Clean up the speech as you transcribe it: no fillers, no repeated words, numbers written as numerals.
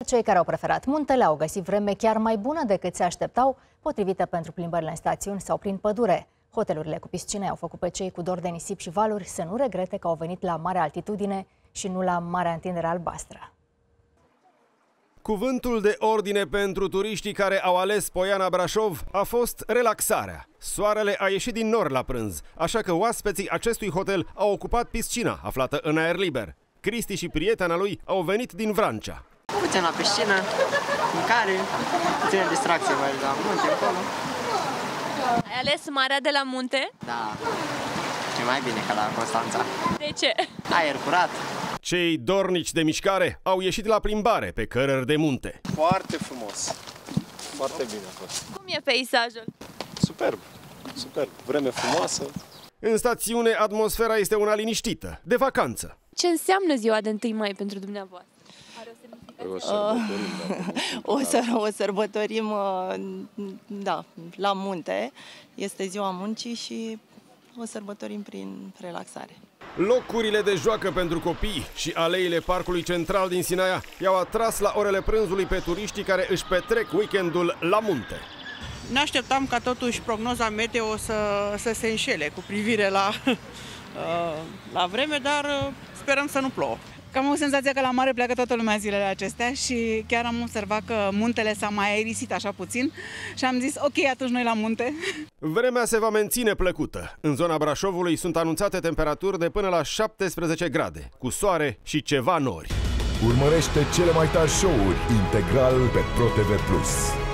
Cei care au preferat muntele au găsit vreme chiar mai bună decât se așteptau, potrivită pentru plimbările în stațiuni sau prin pădure. Hotelurile cu piscine au făcut pe cei cu dor de nisip și valuri să nu regrete că au venit la mare altitudine și nu la marea întindere albastră. Cuvântul de ordine pentru turiștii care au ales Poiana Brașov a fost relaxarea. Soarele a ieșit din nor la prânz, așa că oaspeții acestui hotel au ocupat piscina aflată în aer liber. Cristi și prietena lui au venit din Vrancea. Puțin la piscină, mâncare, puțină distracție mai la munte acolo. Ai ales marea de la munte? Da, e mai bine ca la Constanța. De ce? Aer curat. Cei dornici de mișcare au ieșit la plimbare pe cărări de munte. Foarte frumos. Foarte bine a fost. Cum e peisajul? Superb. Superb. Vreme frumoasă. În stațiune, atmosfera este una liniștită, de vacanță. Ce înseamnă ziua de 1 mai pentru dumneavoastră? O sărbătorim, da, la munte. Este ziua muncii și o sărbătorim prin relaxare. Locurile de joacă pentru copii și aleile Parcului Central din Sinaia i-au atras la orele prânzului pe turiștii care își petrec weekendul la munte. Ne așteptam ca totuși prognoza meteo să se înșele cu privire la vreme, dar sperăm să nu plouă. Cam o senzație că la mare pleacă toată lumea zilele acestea și chiar am observat că muntele s-a mai aerisit așa puțin și am zis ok, atunci noi la munte. Vremea se va menține plăcută. În zona Brașovului sunt anunțate temperaturi de până la 17 grade, cu soare și ceva nori. Urmărește cele mai tari show-uri integral pe ProTV+.